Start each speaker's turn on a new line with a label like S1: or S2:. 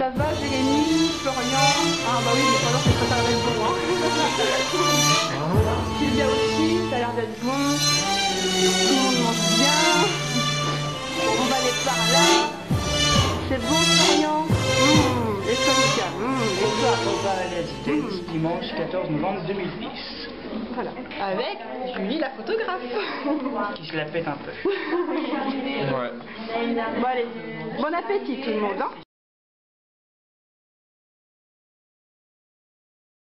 S1: Ça va, Jérémy, Florian. Ah bah oui, mais pendant c'est pas l'air bon. Hein. Sylvia aussi, ça a l'air d'être bon. Tout le monde mange bien. On va aller par là. C'est bon, Florian. Et toi, Lucas. Et toi.
S2: On va aller à Zitez, dimanche 14 novembre 2010.
S1: Voilà. Avec Julie la photographe.
S2: Qui se la pète un peu.
S3: Ouais.
S1: Bon allez, bon appétit tout le monde. Hein.